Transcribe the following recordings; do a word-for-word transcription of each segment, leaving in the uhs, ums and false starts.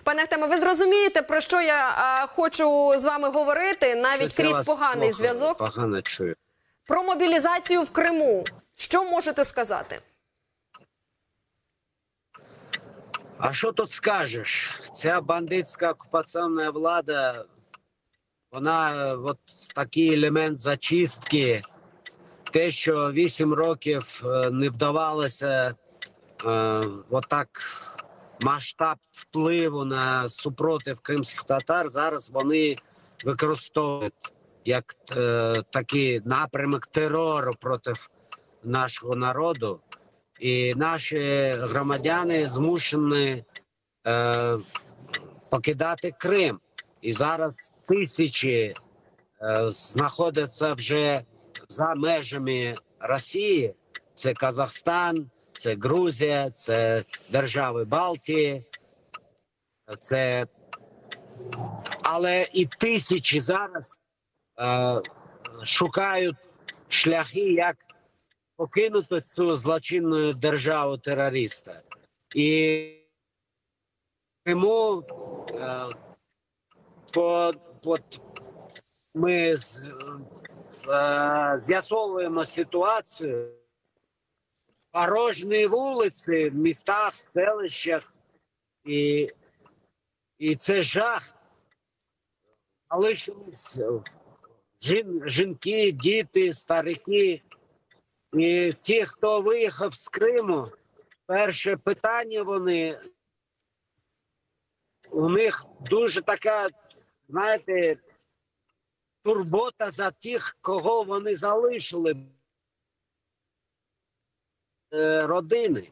Пане Ахтеме, ви зрозумієте, про що я а, хочу з вами говорити, навіть Щось крізь поганий зв'язок? Погано чую. Про мобілізацію в Криму. Що можете сказати? А що тут скажеш? Ця бандитська окупаційна влада, вона от такий елемент зачистки. Те, що вісім років не вдавалося е, отак масштаб впливу на супротив кримських татар, зараз вони використовують як е, такий напрямок терору проти нашого народу. І наші громадяни змушені е, покидати Крим. І зараз тисячі е, знаходяться вже за межами Росії. Це Казахстан, це Грузія, це держави Балтії. Це... Але і тисячі зараз е, шукають шляхи, як покинути цю злочинну державу терориста. І тому е, по, по, ми з, е, з'ясовуємо ситуацію. Порожні вулиці в містах, в селищах. І, і це жах. Залишились жін, жінки, діти, старики. І ті, хто виїхав з Криму, перше питання вони, у них дуже така, знаєте, турбота за тих, кого вони залишили, е, родини.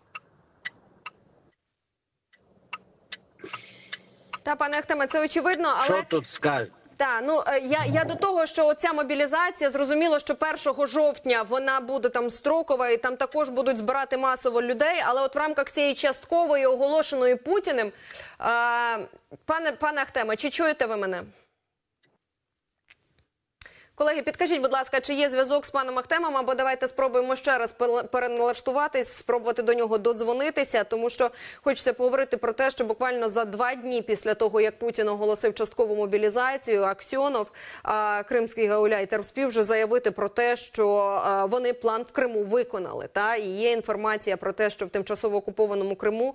Та, пане Ахтеме, це очевидно, але... Що тут скажуть? Так, ну я, я до того, що ця мобілізація, зрозуміло, що першого жовтня вона буде там строкова і там також будуть збирати масово людей, але от в рамках цієї часткової оголошеної Путіним, е, пане, пане Ахтеме, чи чуєте ви мене? Колеги, підкажіть, будь ласка, чи є зв'язок з паном Ахтемом, або давайте спробуємо ще раз переналаштуватись, спробувати до нього додзвонитися, тому що хочеться поговорити про те, що буквально за два дні після того, як Путін оголосив часткову мобілізацію, Аксьонов, кримський гауляйтер, вспів вже заявити про те, що вони план в Криму виконали. Та? І є інформація про те, що в тимчасово окупованому Криму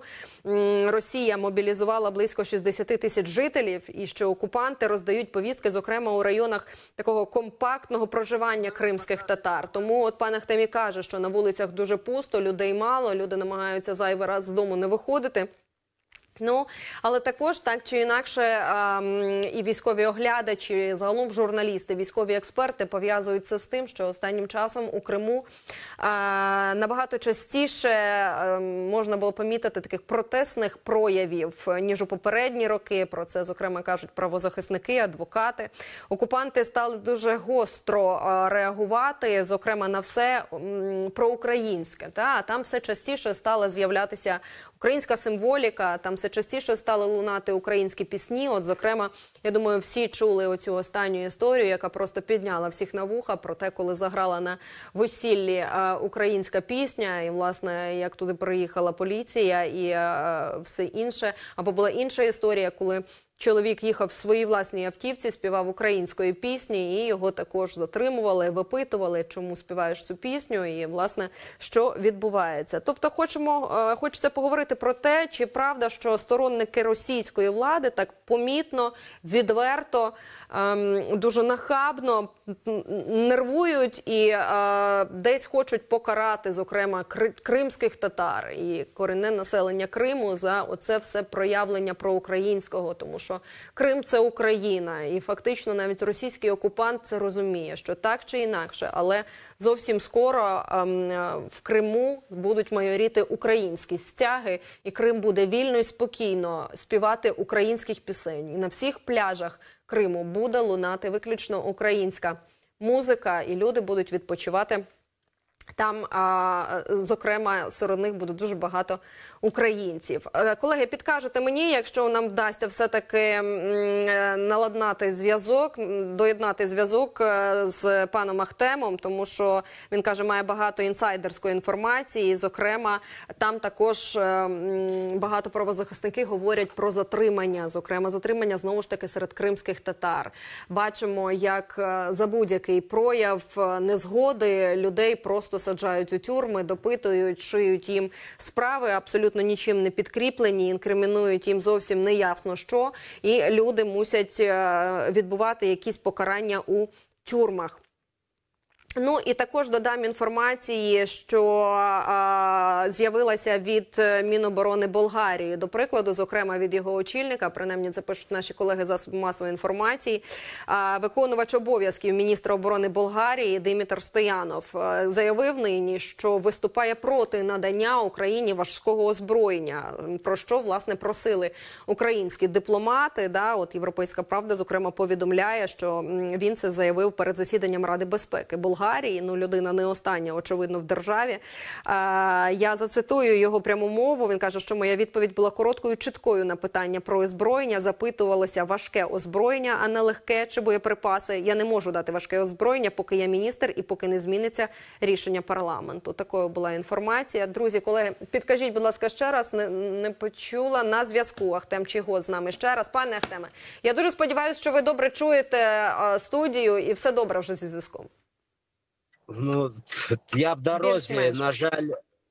Росія мобілізувала близько шістдесят тисяч жителів, і що окупанти роздають повістки, зокрема у районах такого компактного компактного проживання кримських татар. Тому от пан Ахтем каже, що на вулицях дуже пусто, людей мало, люди намагаються зайвий раз з дому не виходити. Ну, але також, так чи інакше, і військові оглядачі, загалом журналісти, військові експерти пов'язують це з тим, що останнім часом у Криму набагато частіше можна було помітити таких протестних проявів, ніж у попередні роки. Про це, зокрема, кажуть правозахисники, адвокати. Окупанти стали дуже гостро реагувати, зокрема, на все проукраїнське. Та? Там все частіше стала з'являтися українська символіка, там все частіше стали лунати українські пісні. От, зокрема, я думаю, всі чули оцю останню історію, яка просто підняла всіх на вуха, про те, коли заграла на весіллі е, українська пісня, і, власне, як туди приїхала поліція і е, все інше. Або була інша історія, коли чоловік їхав в своїй власній автівці, співав української пісні, і його також затримували, випитували, чому співаєш цю пісню, і, власне, що відбувається. Тобто, хочемо, хочеться поговорити про те, чи правда, що сторонники російської влади так помітно, відверто, дуже нахабно нервують і е, десь хочуть покарати, зокрема, кримських татар і корінне населення Криму за оце все проявлення проукраїнського, тому що Крим – це Україна, і фактично навіть російський окупант це розуміє, що так чи інакше, але зовсім скоро ем, в Криму будуть майоріти українські стяги, і Крим буде вільно і спокійно співати українських пісень. І на всіх пляжах Криму буде лунати виключно українська музика, і люди будуть відпочивати. Там, а, зокрема, серед них буде дуже багато українців. Е, Колеги, підкажете мені, якщо нам вдасться все-таки м, наладнати зв'язок, м, доєднати зв'язок е, з паном Ахтемом, тому що він каже, має багато інсайдерської інформації, і, зокрема, там також е, м, багато правозахисники говорять про затримання, зокрема, затримання, знову ж таки, серед кримських татар. Бачимо, як е, за будь-який прояв е, незгоди людей просто саджають у тюрми, допитують, шиють їм справи, абсолютно нічим не підкріплені, інкримінують їм зовсім неясно що, і люди мусять е, відбувати якісь покарання у тюрмах. Ну і також додам інформації, що а, з'явилася від Міноборони Болгарії, до прикладу, зокрема від його очільника, принаймні це пишуть наші колеги засоби масової інформації, а, виконувач обов'язків міністра оборони Болгарії Димітр Стоянов а, заявив нині, що виступає проти надання Україні важкого озброєння, про що, власне, просили українські дипломати. Да, от Європейська Правда, зокрема, повідомляє, що він це заявив перед засіданням Ради безпеки Болгарії. Ну, людина не остання, очевидно, в державі. А, я зацитую його пряму мову. Він каже, що моя відповідь була короткою і чіткою на питання про озброєння. Запитувалося важке озброєння, а не легке чи боєприпаси. Я не можу дати важке озброєння, поки я міністр і поки не зміниться рішення парламенту. Такою була інформація. Друзі, колеги, підкажіть, будь ласка, ще раз, не, не почула на зв'язку Ахтем Чийгоз з нами ще раз. Пане Ахтеме, я дуже сподіваюся, що ви добре чуєте а, студію і все добре вже зі зв'язком. Ну, я в дорозі, Більш-менш. на жаль.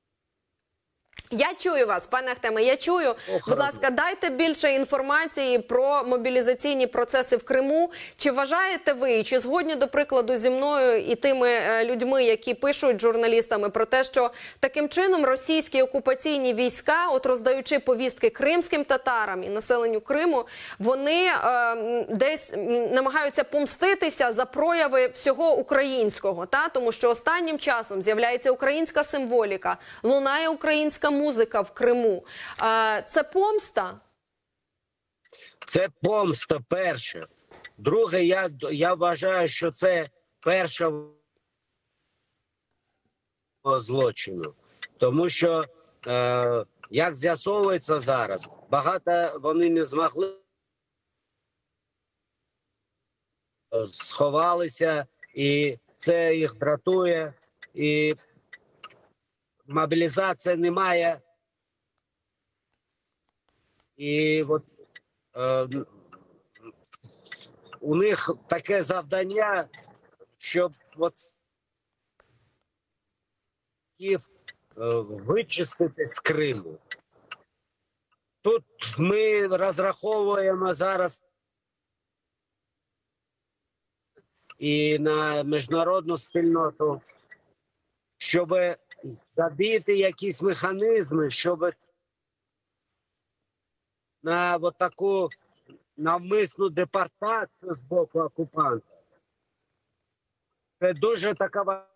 Я чую вас, пане Ахтеме, я чую. Ох, Будь ласка, дайте більше інформації про мобілізаційні процеси в Криму. Чи вважаєте ви, чи згодні, до прикладу, зі мною і тими е, людьми, які пишуть журналістами про те, що таким чином російські окупаційні війська, от роздаючи повістки кримським татарам і населенню Криму, вони е, десь намагаються помститися за прояви всього українського, та? Тому що останнім часом з'являється українська символіка, лунає українська музика в Криму. Це помста? Це помста перше. Друге, я, я вважаю, що це перша злочину. Тому що, е, як з'ясовується зараз, багато вони не змогли, сховалися, і це їх дратує, і мобілізація немає. І от е, у них таке завдання, щоб от е, вичистити з Криму. Тут ми розраховуємо зараз і на міжнародну спільноту, щоб забити якісь механізми, щоб на от таку навмисну депортацію з боку окупанта. Це дуже така...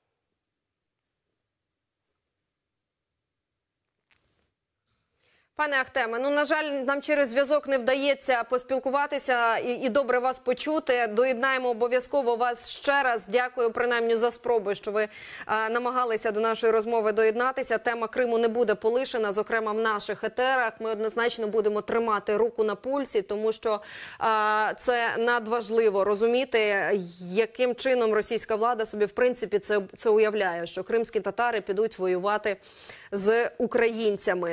Пане Ахтеме, ну, на жаль, нам через зв'язок не вдається поспілкуватися і, і добре вас почути. Доєднаємо обов'язково вас ще раз. Дякую, принаймні, за спробу, що ви а, намагалися до нашої розмови доєднатися. Тема Криму не буде полишена, зокрема, в наших етерах. Ми однозначно будемо тримати руку на пульсі, тому що а, це надважливо розуміти, яким чином російська влада собі, в принципі, це, це уявляє, що кримські татари підуть воювати з українцями.